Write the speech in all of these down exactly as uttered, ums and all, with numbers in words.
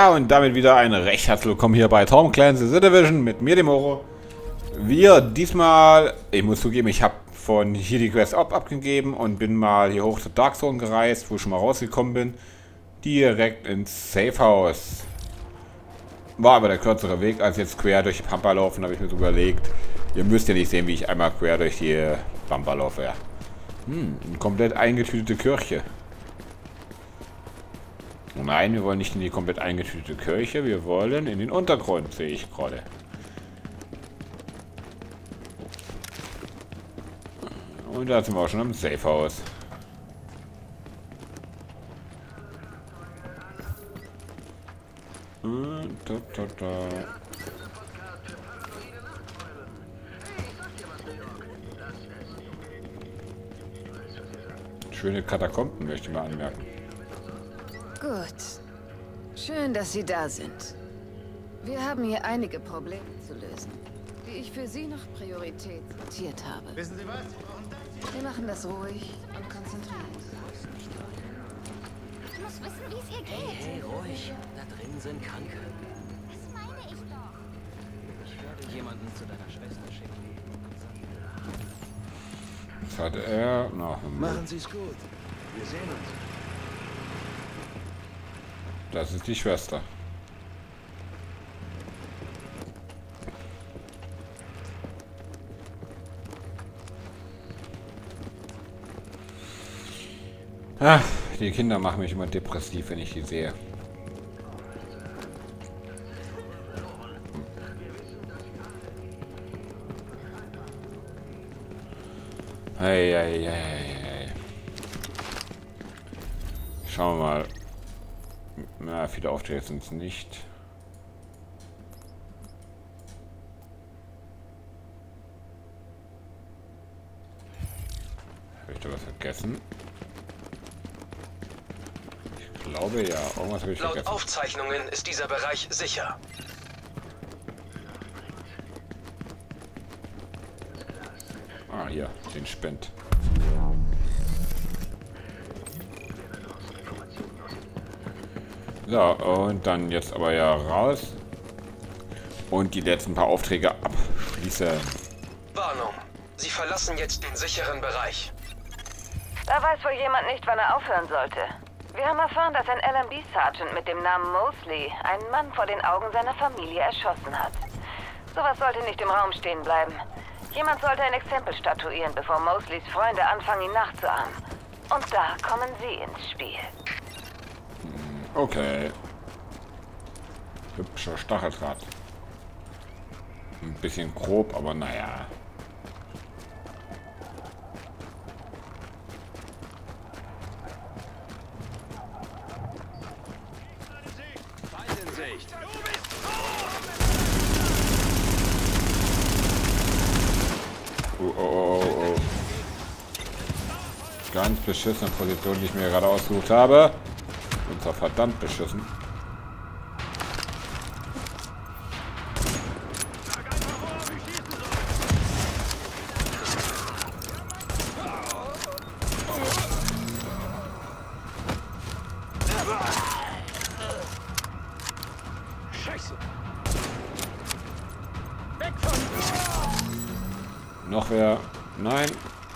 Ja, und damit wieder ein recht herzlich willkommen hier bei Tom Clancy's The Division mit mir, dem Oro. Wir diesmal, ich muss zugeben, ich habe von hier die Quest ab abgegeben und bin mal hier hoch zur Dark Zone gereist, wo ich schon mal rausgekommen bin. Direkt ins Safe House. War aber der kürzere Weg, als jetzt quer durch die Pampa laufen, habe ich mir so überlegt. Ihr müsst ja nicht sehen, wie ich einmal quer durch die Pampa laufe. Ja. Hm, eine komplett eingetütete Kirche. Nein, wir wollen nicht in die komplett eingetütete Kirche, wir wollen in den Untergrund, sehe ich gerade. Und da sind wir auch schon am Safe House. Und da, da, da. Schöne Katakomben, möchte ich mal anmerken. Gut. Schön, dass Sie da sind. Wir haben hier einige Probleme zu lösen, die ich für Sie noch Priorität notiert habe. Wissen Sie was? Wir machen das ruhig und konzentriert. Ich muss wissen, wie es ihr geht. Hey, hey, ruhig. Da drin sind Kranke. Das meine ich doch. Ich werde jemanden zu deiner Schwester schicken. Was hat er noch? Machen Sie es gut. Wir sehen uns. Das ist die Schwester. Ach, die Kinder machen mich immer depressiv, wenn ich die sehe. Hey, hey, hey, hey. Schauen wir mal. Na, viele Aufträge sind es nicht. Habe ich da was vergessen? Ich glaube ja. Irgendwas habe ich Laut vergessen. Aufzeichnungen ist dieser Bereich sicher. Ah, hier, den Spend. So, und dann jetzt aber ja raus. Und die letzten paar Aufträge abschließen. Warnung. Sie verlassen jetzt den sicheren Bereich. Da weiß wohl jemand nicht, wann er aufhören sollte. Wir haben erfahren, dass ein L M B-Sergeant mit dem Namen Mosley einen Mann vor den Augen seiner Familie erschossen hat. Sowas sollte nicht im Raum stehen bleiben. Jemand sollte ein Exempel statuieren, bevor Mosleys Freunde anfangen, ihn nachzuahmen. Und da kommen Sie ins Spiel. Okay. Hübscher Stacheldraht. Ein bisschen grob, aber naja. Feind in Sicht. Oh, oh, oh, oh, oh. Ganz beschissene Position, die ich mir gerade ausgesucht habe. Und zwar verdammt beschissen. Scheiße. Noch wer? Nein.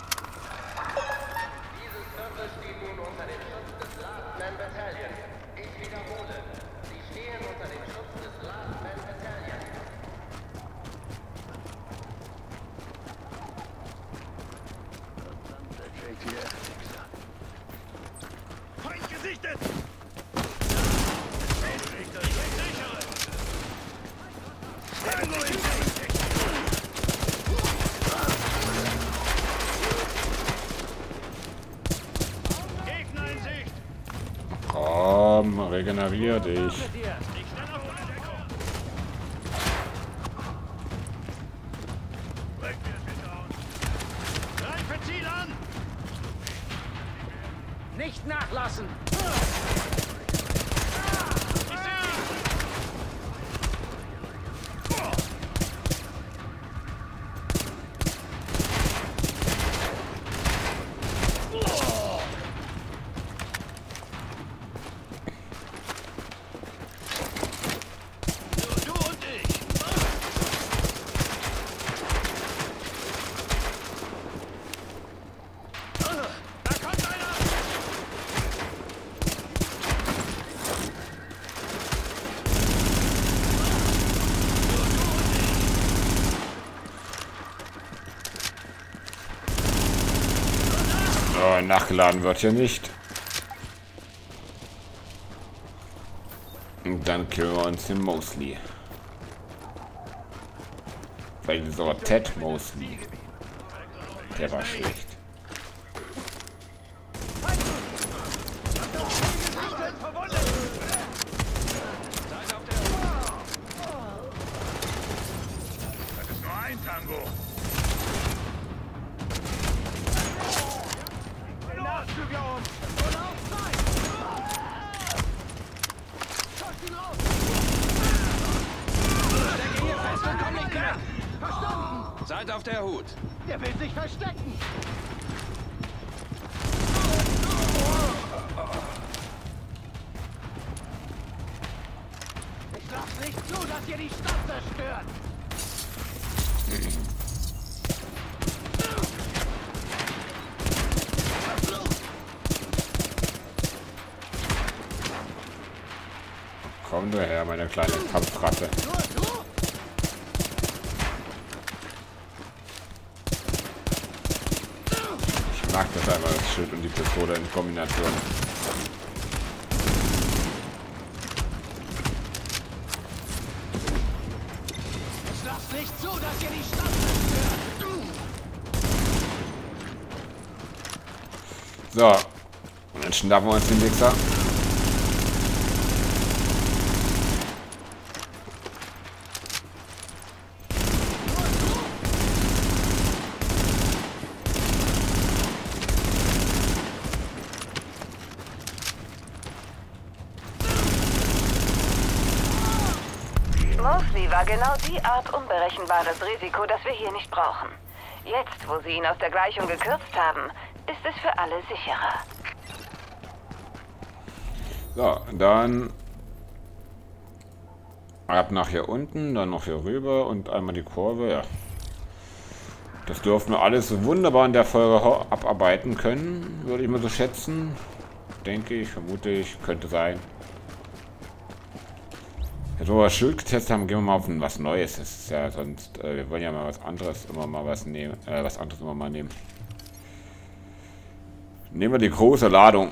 Dieses Viertel steht nun unter dem Schutz des Last Man Battalion. Ich wiederhole, Sie stehen unter dem Schutz des Last Man Battalion. Feind gesichtet! Gegner in Sicht! Komm, regenerier dich. Greife Ziel an! Nicht nachlassen. weil nachgeladen wird hier nicht. Und dann killen wir uns den Mosley. Vielleicht ist sogar Ted Mosley. Der war schlecht. Das ist nur ein Tango. Nachzüge um. Seid auf der Hut. Der will sich verstecken. Ich lass nicht zu, dass ihr die Stadt zerstört! Komm du her, meine kleine Kampfratte. Ich mag das einmal, das Schild und die Pistole in Kombination. Ich lass nicht zu, dass ihr die Stadt zerstört! So, und dann schnappen wir uns den Wichser. Mosley war genau die Art unberechenbares Risiko, das wir hier nicht brauchen. Jetzt, wo sie ihn aus der Gleichung gekürzt haben, ist es für alle sicherer. So, dann ab nach hier unten, dann noch hier rüber und einmal die Kurve, ja. Das dürften wir alles wunderbar in der Folge abarbeiten können, würde ich mal so schätzen. Denke ich, vermute ich, könnte sein. Jetzt, wo wir das Schild getestet haben, gehen wir mal auf ein, was Neues. Das ist ja sonst, äh, wir wollen ja mal was anderes, immer mal was nehmen, äh, was anderes immer mal nehmen. Nehmen wir die große Ladung.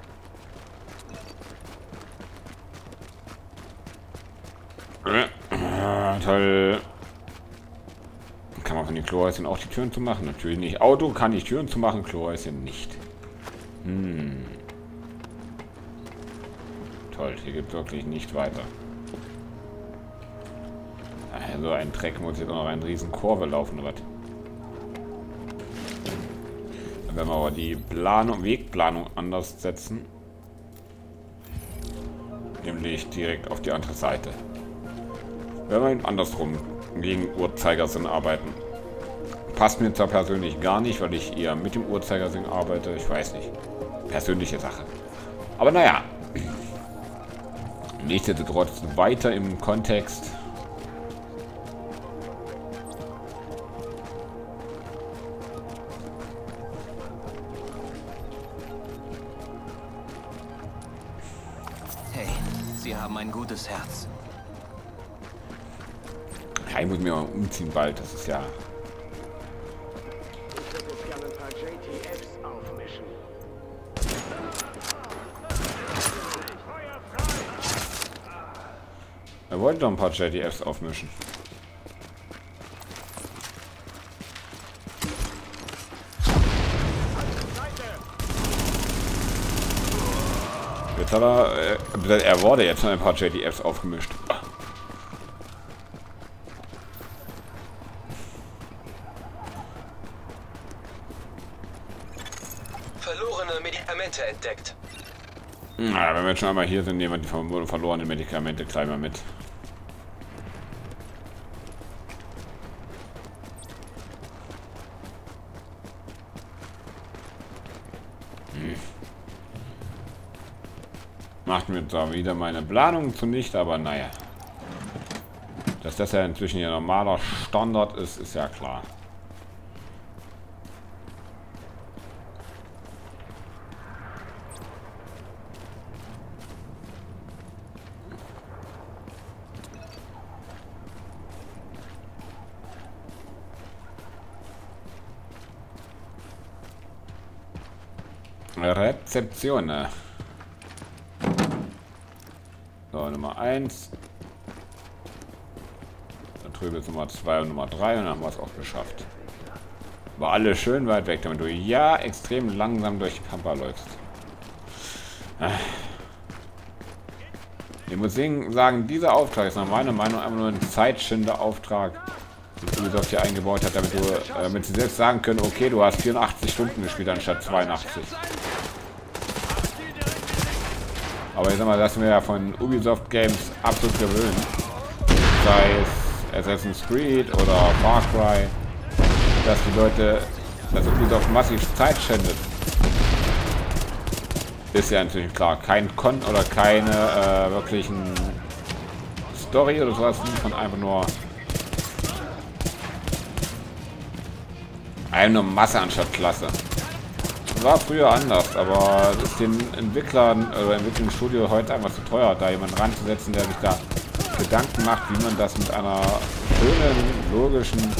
Äh, toll. Kann man von den Klohäuschen auch die Türen zu machen? Natürlich nicht. Auto kann ich Türen zu machen, Klohäuschen nicht. Hm. Toll, hier geht es wirklich nicht weiter. So ein Dreck, muss jetzt auch noch eine riesen Kurve laufen oder was? Dann werden wir aber die Planung, Wegplanung anders setzen. Nämlich direkt auf die andere Seite. Werden wir andersrum gegen Uhrzeigersinn arbeiten. Passt mir zwar persönlich gar nicht, weil ich eher mit dem Uhrzeigersinn arbeite. Ich weiß nicht. Persönliche Sache. Aber naja. Nichtsdestotrotz weiter im Kontext. Hey, Sie haben ein gutes Herz. Ja, ich muss mir mal umziehen bald, das ist ja... Ich würde gerne ein paar J T Fs aufmischen. Er wollte doch ein paar J T Fs aufmischen. Jetzt hat er... Äh, er wurde jetzt noch ein paar J T Fs aufgemischt. Verlorene Medikamente entdeckt. Na, wenn wir jetzt schon einmal hier sind, nehmen wir die ver verlorenen Medikamente gleich mal mit. Hm. Macht mir da wieder meine Planung zunichte, aber naja. Dass das ja inzwischen ja normaler Standard ist, ist ja klar. Rezeption. So, Nummer eins. Da drüben ist Nummer zwei und Nummer drei und dann haben wir es auch geschafft. War alles schön weit weg, damit du ja extrem langsam durch die Pampa läufst. Ich muss sagen, dieser Auftrag ist nach meiner Meinung einfach nur ein Zeitschinderauftrag, den Ubisoft hier eingebaut hat, damit du, äh, damit sie selbst sagen können, okay, du hast vierundachtzig Stunden gespielt anstatt zweiundachtzig. Aber ich sag mal, das sind wir ja von Ubisoft Games absolut gewöhnt. Sei es Assassin's Creed oder Far Cry, dass die Leute, dass Ubisoft massiv Zeit schändet. Ist ja natürlich klar, kein Con oder keine äh, wirklichen Story oder sowas, von einfach nur eine Masse anstatt Klasse. War früher anders, aber es ist den Entwicklern oder Entwicklungsstudio heute einfach zu teuer, da jemanden ranzusetzen, der sich da Gedanken macht, wie man das mit einer schönen, logischen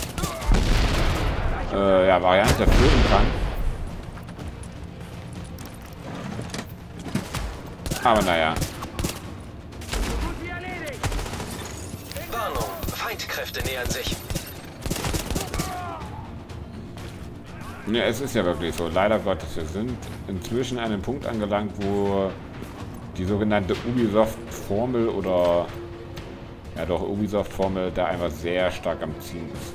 äh, ja, Variante erfüllen kann. Aber naja. Warnung, Feindkräfte nähern sich. Ja, es ist ja wirklich so. Leider Gottes, wir sind inzwischen an einem Punkt angelangt, wo die sogenannte Ubisoft-Formel oder ja doch Ubisoft-Formel da einfach sehr stark am Ziehen ist.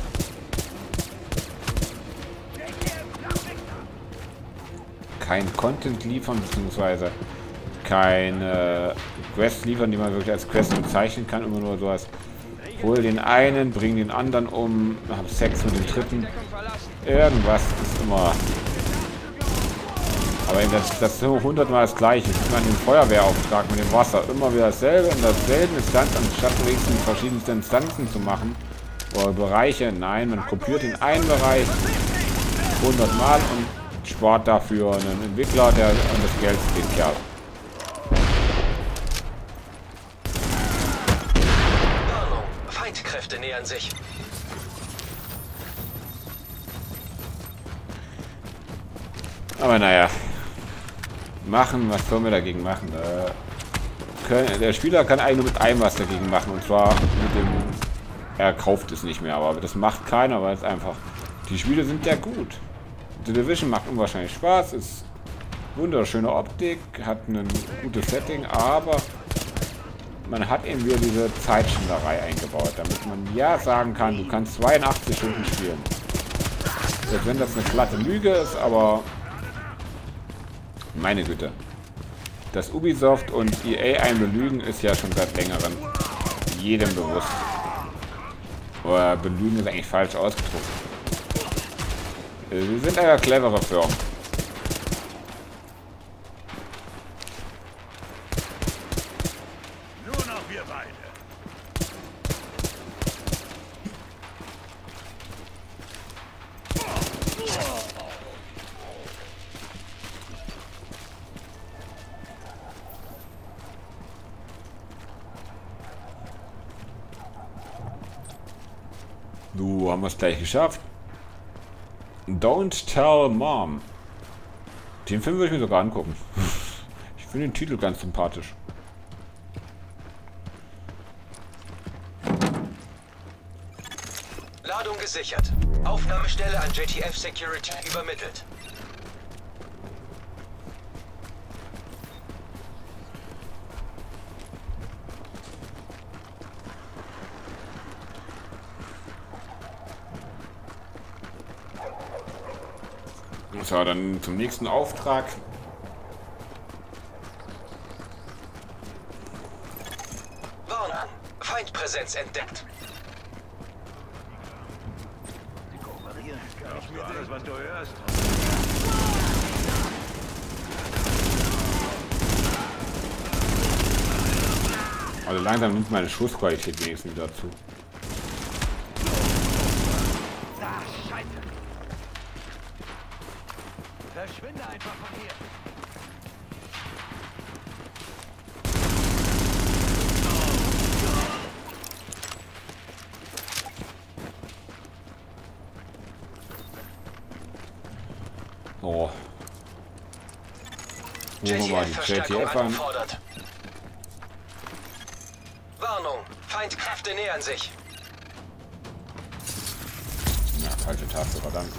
Kein Content liefern, beziehungsweise keine Quests liefern, die man wirklich als Quest bezeichnen kann. Immer nur sowas. Hol den einen, bring den anderen um, hab Sex mit dem dritten. Irgendwas ist immer. Aber das, das ist hundertmal das Gleiche. Ich meine, den Feuerwehrauftrag mit dem Wasser. Immer wieder dasselbe in derselben Instanz, anstatt wenigstens verschiedenste Instanzen zu machen. Oder Bereiche. Nein, man kopiert in einen Bereich hundertmal und spart dafür einen Entwickler, der und das Geld den Kerl. Feindkräfte nähern sich. Aber naja. Machen, was sollen wir dagegen machen? Äh, können, der Spieler kann eigentlich nur mit einem was dagegen machen. Und zwar mit dem... Er kauft es nicht mehr, aber das macht keiner, weil es einfach... Die Spiele sind ja gut. The Division macht unwahrscheinlich Spaß, ist wunderschöne Optik, hat ein gutes Setting, aber... Man hat eben wieder diese Zeitschinderei eingebaut, damit man ja sagen kann, du kannst zweiundachtzig Stunden spielen. Selbst wenn das eine glatte Lüge ist, aber meine Güte. Dass Ubisoft und E A einen belügen, ist ja schon seit längerem jedem bewusst. Oder belügen ist eigentlich falsch ausgedrückt. Sie sind ja clevere Firmen. Du, haben wir es gleich geschafft. Don't Tell Mom. Den Film würde ich mir sogar angucken. Ich finde den Titel ganz sympathisch. Ladung gesichert. Aufnahmestelle an J T F Security übermittelt. So, dann zum nächsten Auftrag. Warnung. Feindpräsenz entdeckt. Glaubst du alles, was du hörst? Also langsam nimmt meine Schussqualität wenigstens wieder zu. Verschwinde einfach von hier. Oh. Rufen wir mal die J T F an. angefordert. Warnung, Feindkräfte nähern sich. Ja, falsche Taste, verdammt.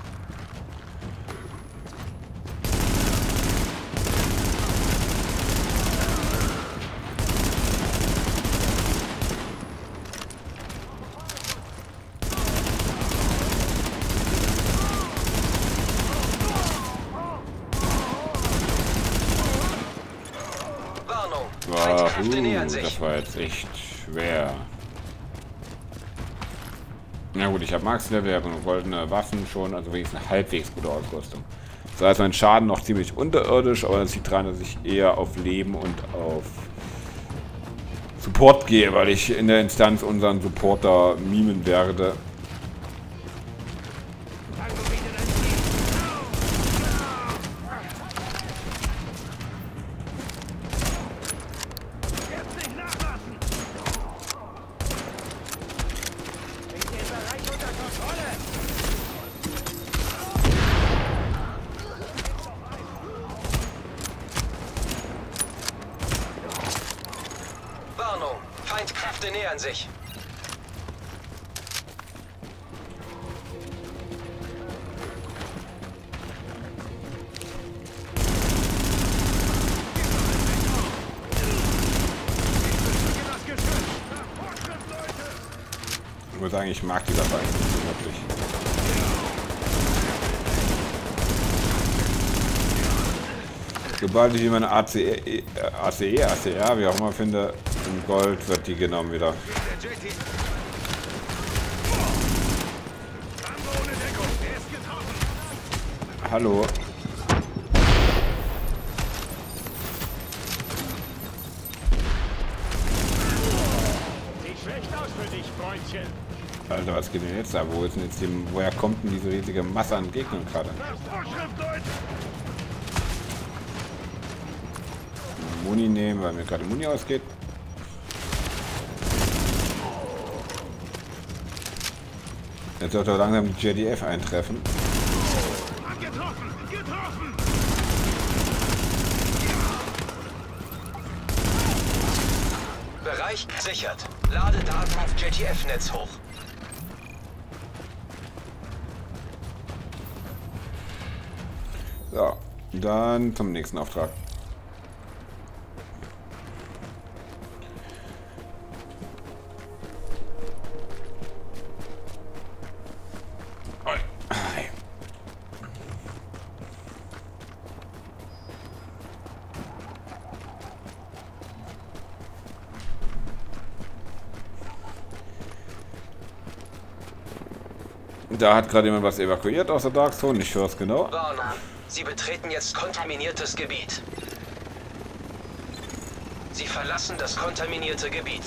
Feindkräfte Uh, nähern sich. das war jetzt echt schwer. Na gut, ich habe Max-Level, ich habe goldene Waffen schon, also wenigstens eine halbwegs gute Ausrüstung. Da ist mein Schaden noch ziemlich unterirdisch, aber das liegt daran, dass ich eher auf Leben und auf Support gehe, weil ich in der Instanz unseren Supporter mimen werde. Warnung, Feindkräfte nähern sich. Ich muss sagen, ich mag die dabei nicht so wirklich. Sobald ich meine A C E, A C E, A C R, wie auch immer finde, in Gold wird die genommen wieder. Hallo. Sieht schlecht aus für dich, Freundchen. Alter, was geht denn jetzt da? Wo ist denn jetzt die, woher kommt denn diese riesige Masse an Gegnern gerade? Vorschrift, Leute. Muni nehmen, weil mir gerade Muni ausgeht. Jetzt sollte langsam die J D F eintreffen. Getroffen, getroffen. Bereich gesichert. Lade Daten auf J T F-Netz hoch. So, dann zum nächsten Auftrag. Da hat gerade jemand was evakuiert aus der Dark Zone, ich höre es genau. Warnung, Sie betreten jetzt kontaminiertes Gebiet. Sie verlassen das kontaminierte Gebiet.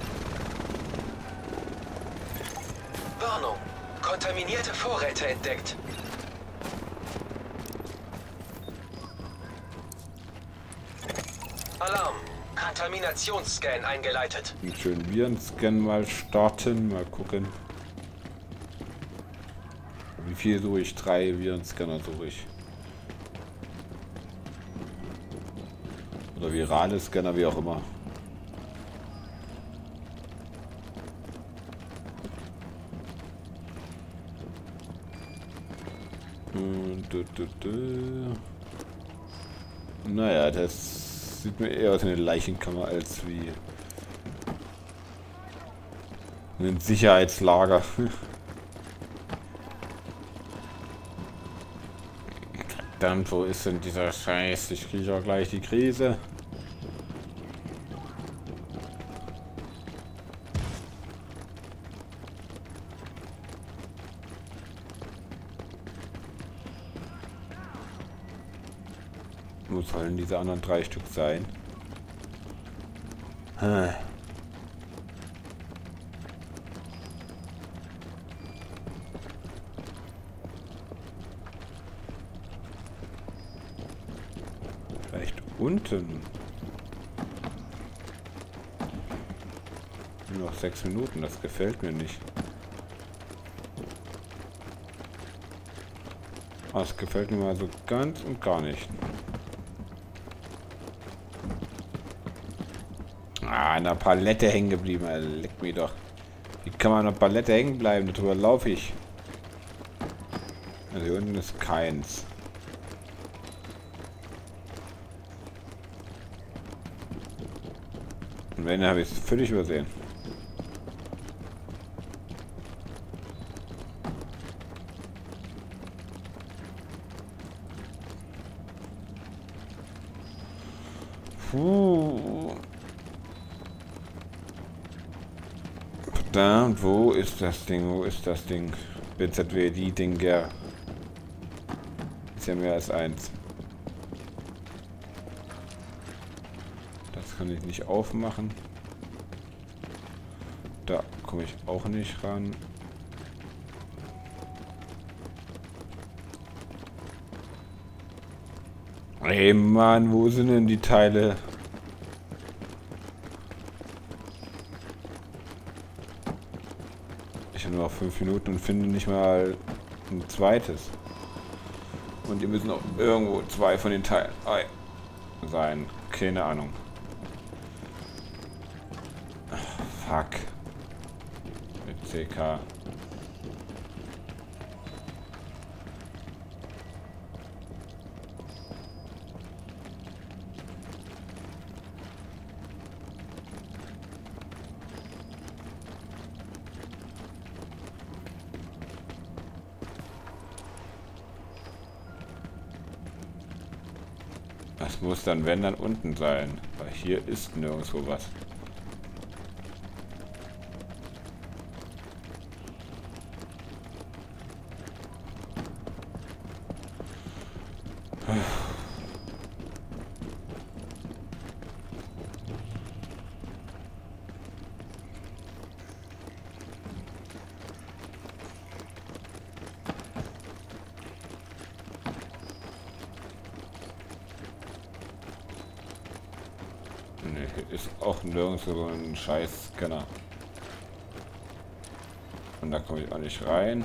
Warnung, kontaminierte Vorräte entdeckt. Alarm, Kontaminationsscan eingeleitet. Einen schönen Virenscan mal starten, mal gucken. Wie viel suche ich? Drei Virenscanner suche ich. Oder virale Scanner, wie auch immer. Und, du, du, du. Naja, das sieht mir eher aus wie eine Leichenkammer als wie ein Sicherheitslager. Verdammt, wo ist denn dieser Scheiß? Ich kriege auch gleich die Krise. Wo sollen diese anderen drei Stück sein? Hm. Vielleicht unten. Nur noch sechs Minuten, das gefällt mir nicht. Das gefällt mir mal so ganz und gar nicht. an der Palette hängen geblieben. Alter. Leck mich doch. Wie kann man an der Palette hängen bleiben? Darüber laufe ich. Also hier unten ist keins. Und wenn, habe ich es völlig übersehen. Puh. Verdammt, wo ist das Ding? Wo ist das Ding? B Z W, die Dinger. Ist ja mehr als eins. Das kann ich nicht aufmachen. Da komme ich auch nicht ran. Ey Mann, wo sind denn die Teile? Ich habe nur noch fünf Minuten und finde nicht mal ein zweites. Und die müssen auch irgendwo zwei von den Teilen sein. Keine Ahnung. Fuck. Mit C K. Das muss dann, wenn, dann unten sein. Weil hier ist nirgendwo was. Ne, hier ist auch nirgendwo so ein scheiß Scanner. Und da komme ich auch nicht rein.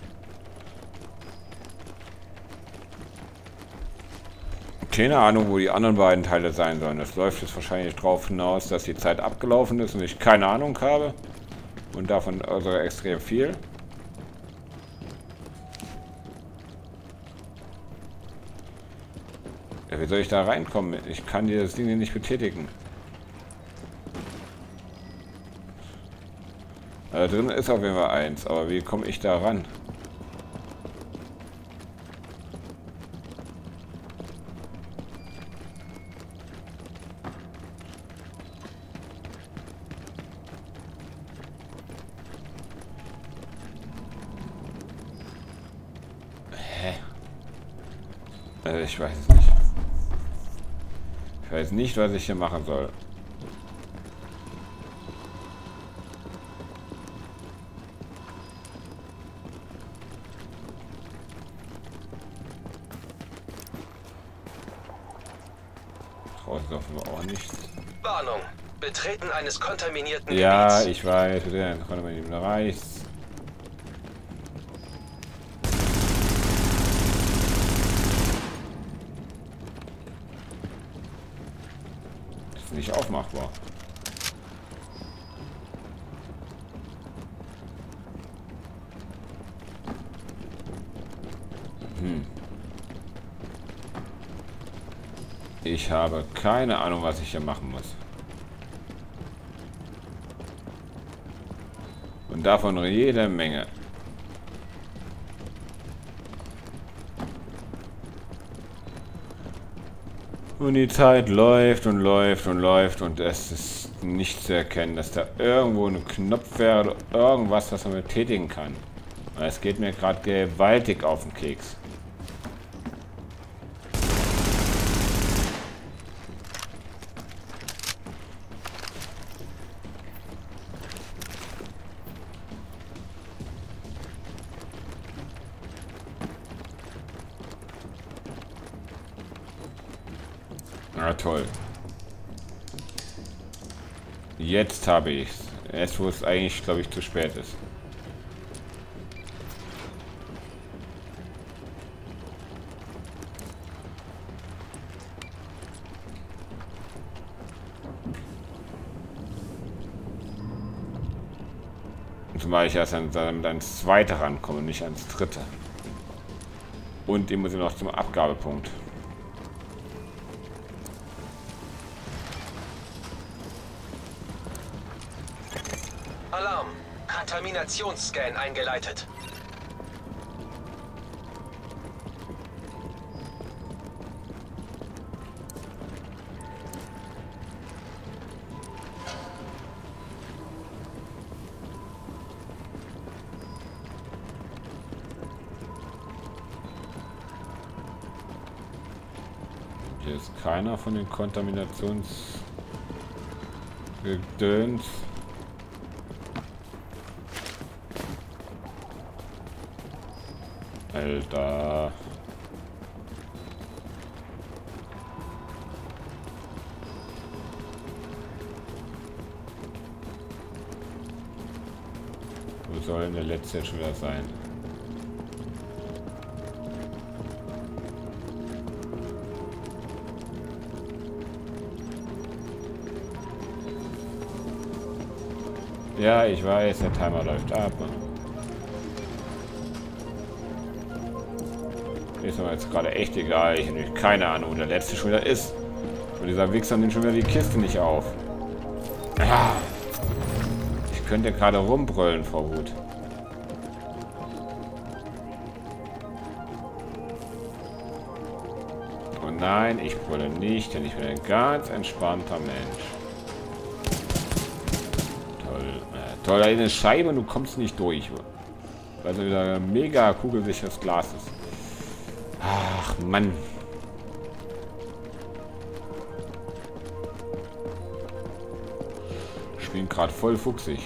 Keine Ahnung, wo die anderen beiden Teile sein sollen. Das läuft jetzt wahrscheinlich drauf hinaus, dass die Zeit abgelaufen ist und ich keine Ahnung habe. Und davon also extrem viel. Ja, wie soll ich da reinkommen? Ich kann dieses Ding nicht betätigen. Da drin ist auf jeden Fall eins, aber wie komme ich da ran? Hä? Also ich weiß es nicht. Ich weiß nicht, was ich hier machen soll. Draußen dürfen wir auch nichts. Warnung. Betreten eines kontaminierten Ja, Gebiets. ich weiß, der kontaminierten Bereich. Das ist nicht aufmachbar. Hm. Ich habe keine Ahnung, was ich hier machen muss. Und davon jede Menge. Und die Zeit läuft und läuft und läuft und es ist nicht zu erkennen, dass da irgendwo ein Knopf wäre oder irgendwas, was man betätigen kann. Und es geht mir gerade gewaltig auf den Keks. Na toll. Jetzt habe ich es. Erst wo es eigentlich, glaube ich, zu spät ist. Zumal ich erst dann ans zweite rankomme, nicht ans dritte. Und den muss ich noch zum Abgabepunkt. Alarm! Kontaminationsscan eingeleitet. Hier ist keiner von den Kontaminationsgedöns. Alter. Wo soll denn der letzte jetzt schon wieder sein? Ja, ich weiß, der Timer läuft ab. Ist mir jetzt gerade echt egal. Ich habe keine Ahnung, wo der letzte schon wieder ist. Und dieser Wichser nimmt schon wieder die Kiste nicht auf. Ah, ich könnte gerade rumbrüllen vor Wut. Und nein, ich brülle nicht, denn ich bin ein ganz entspannter Mensch. Toll. Äh, toll, da ist eine Scheibe und du kommst nicht durch. Weil es wieder mega kugelsicheres Glas ist. Ach, Mann. Ich bin gerade voll fuchsig.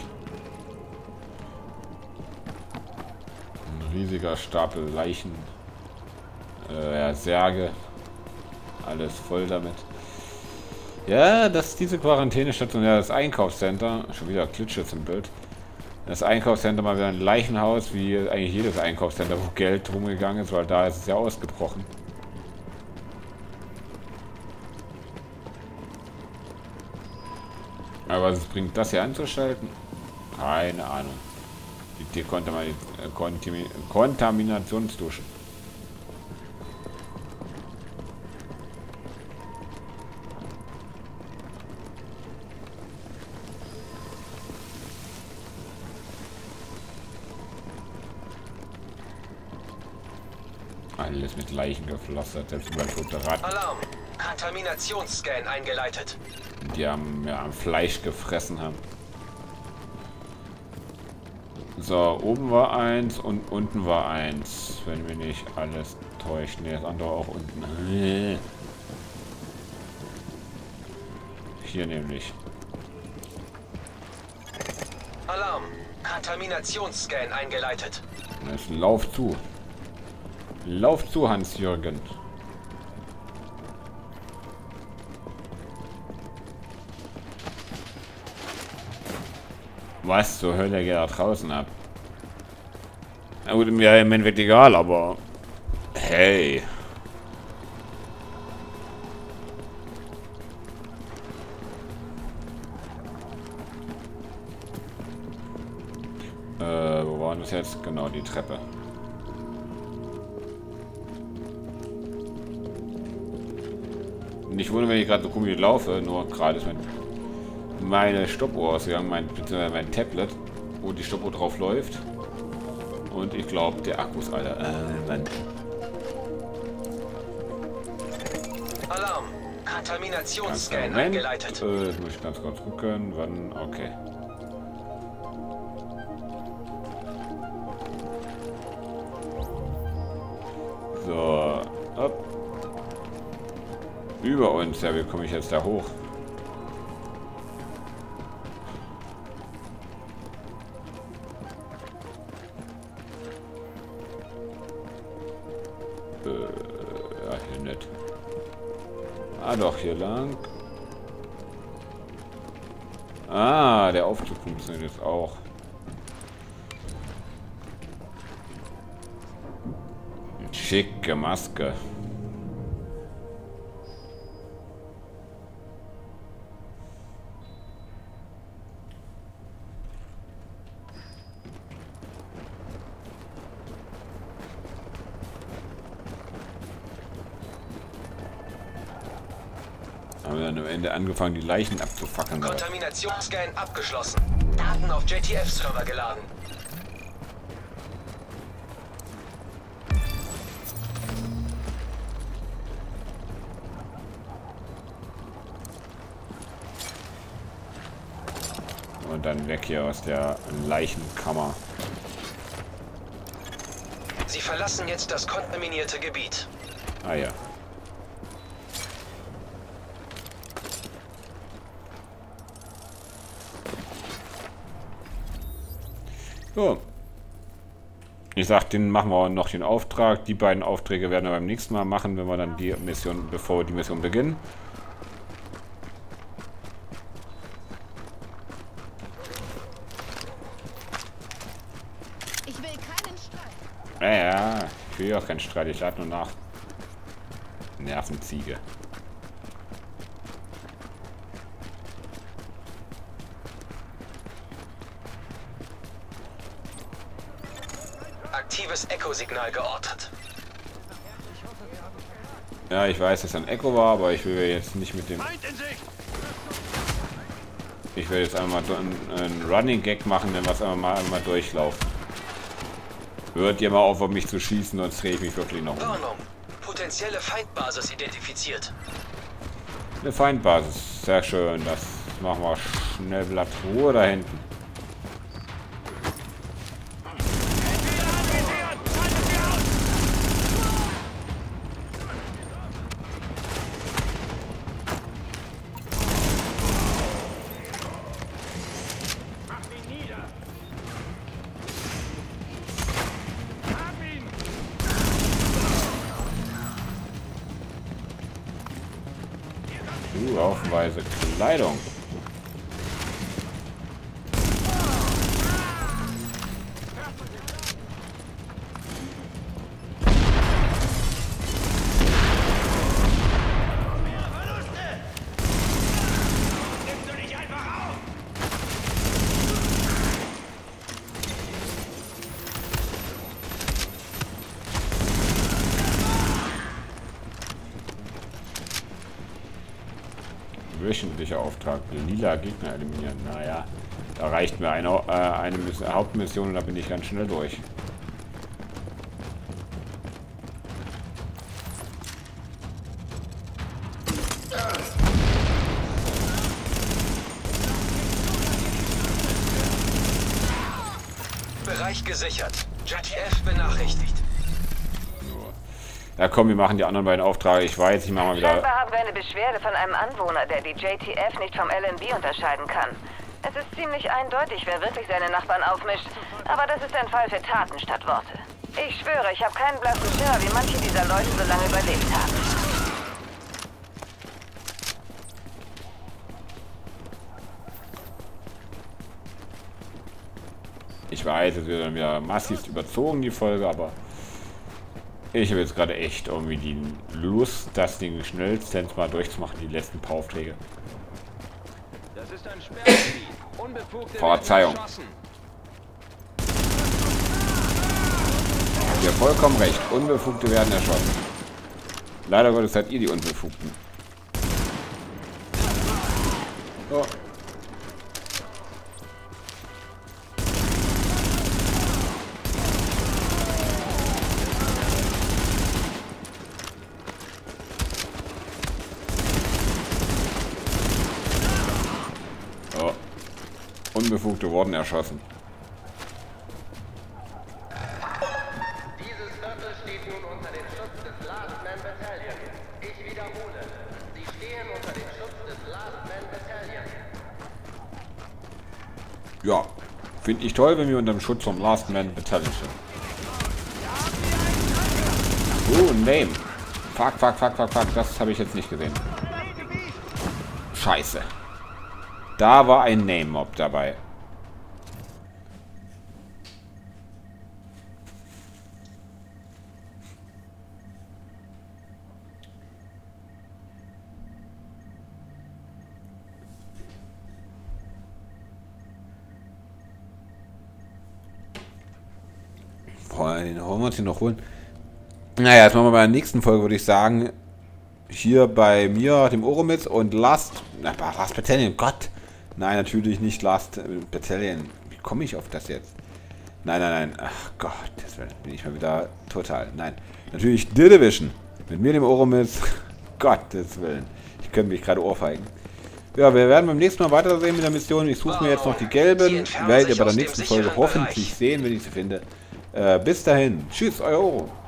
Ein riesiger Stapel Leichen. Äh, ja, Särge. Alles voll damit. Ja, das ist diese Quarantänestation, ja, das Einkaufscenter. Schon wieder Klitschitz im Bild. Das Einkaufscenter mal wieder ein Leichenhaus, wie eigentlich jedes Einkaufscenter, wo Geld rumgegangen ist, weil da ist es ja ausgebrochen. Aber was bringt das hier anzuschalten? Keine Ahnung. Die Dekontaminationsdusche. Alles mit Leichen gepflastert, selbst über tote Ratten. Alarm! Kontaminationsscan eingeleitet. Die haben ja am Fleisch gefressen haben. So, oben war eins und unten war eins. Wenn mich nicht alles täuscht. Ne, das andere auch unten. Hier nämlich. Alarm! Kontaminationsscan eingeleitet. Das Lauf zu. Lauf zu, Hans-Jürgen. Was zur Hölle geht da draußen ab? Na gut, mir im Endeffekt egal, aber... Hey. Äh, wo war das jetzt? Genau, die Treppe. Nicht wundern, wenn ich gerade so komisch laufe, nur gerade ist mein, meine Stoppuhr ausgegangen, mein, beziehungsweise mein Tablet, wo die Stoppuhr drauf läuft. Und ich glaube, der Akku ist alle. Äh, Mann. Alarm! Kontaminationsscan eingeleitet. Äh, jetzt muss ich ganz kurz gucken, wann. Okay. So, hopp. Über uns, ja, wie komme ich jetzt da hoch? Äh, ja, hier nicht. Ah, doch, hier lang. Ah, der Aufzug funktioniert jetzt auch. Schicke Maske. Haben wir dann am Ende angefangen, die Leichen abzufackeln. Kontaminationsscan abgeschlossen. Daten auf J T F-Server geladen. Und dann weg hier aus der Leichenkammer. Sie verlassen jetzt das kontaminierte Gebiet. Ah ja. So. Ich sag, den machen wir noch den Auftrag. Die beiden Aufträge werden wir beim nächsten Mal machen, wenn wir dann die Mission, bevor wir die Mission beginnen. Ich will keinen Streit. Ja, ja, ich will auch keinen Streit, ich lade nur nach. Nervenziege. Aktives Echo-Signal geortet. Ja, ich weiß, dass es ein Echo war, aber ich will jetzt nicht mit dem... Feind in Sicht! Ich will jetzt einmal so einen, einen Running Gag machen, wenn wir es einmal, einmal durchlaufen. Hört ihr mal auf, auf mich zu schießen, sonst drehe ich mich wirklich noch um. Warnung. Potenzielle Feindbasis identifiziert. Eine Feindbasis. Sehr schön. Das machen wir schnell. Blatt Ruhe da hinten. Uh, haufenweise Kleidung. Wöchentlicher Auftrag. Lila Gegner eliminieren. Naja, da reicht mir eine, äh, eine Hauptmission und da bin ich ganz schnell durch. Bereich gesichert. J T F benachrichtigt. Ja komm, wir machen die anderen beiden Aufträge. Ich weiß, ich mache mal wieder... Scheinbar haben wir eine Beschwerde von einem Anwohner, der die J T F nicht vom L N B unterscheiden kann. Es ist ziemlich eindeutig, wer wirklich seine Nachbarn aufmischt. Aber das ist ein Fall für Taten statt Worte. Ich schwöre, ich habe keinen blassen Schimmer, wie manche dieser Leute so lange überlebt haben. Ich weiß, es wird dann wieder massiv überzogen, die Folge, aber... Ich habe jetzt gerade echt irgendwie die Lust, das Ding schnellstens mal durchzumachen, die letzten paar Aufträge. Das ist ein Sperrgebiet. Unbefugte Verzeihung. werden erschossen. Habt ihr vollkommen recht. Unbefugte werden erschossen. Leider Gottes seid ihr die Unbefugten. So. Unbefugte wurden erschossen. Dieses Viertel steht nun unter dem Schutz des Last Man Battalion. Ich wiederhole, Sie stehen unter dem Schutz des Last Man Battalion. Ja, finde ich toll, wenn wir unter dem Schutz vom Last Man Battalion sind. Oh, Name. Fuck, fuck, fuck, fuck, fuck. Das habe ich jetzt nicht gesehen. Scheiße. Da war ein Name-Mob dabei. Boah, den wollen wir uns hier noch holen. Naja, jetzt machen wir bei der nächsten Folge, würde ich sagen, hier bei mir, dem Oromitz und Last, na, Last Battalion, Gott. Nein, natürlich nicht Last Battalion. Wie komme ich auf das jetzt? Nein, nein, nein. Ach Gott, das bin ich mal wieder total. Nein. Natürlich The Division. Mit mir, dem Oromitz. Gottes Willen. Ich könnte mich gerade ohrfeigen. Ja, wir werden beim nächsten Mal weitersehen mit der Mission. Ich suche mir jetzt noch die gelben. Werdet ihr bei der nächsten Folge hoffentlich sehen, wenn ich sie finde. Äh, bis dahin. Tschüss, euer Oro.